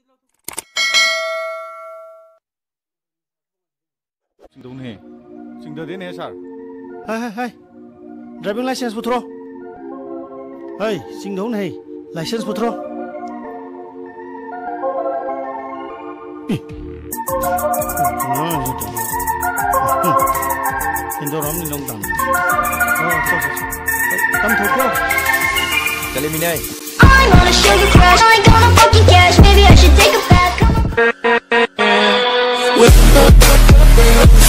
सिंदौने सिंदौने sir hi driving licence पुत्रो hi सिंदौने licence पुत्रो इंदौर हम निलों दाम कम थोको चले Minai I'm on a sugar crash. I ain't gonna fucking cash. Maybe I should take a bath. Come on.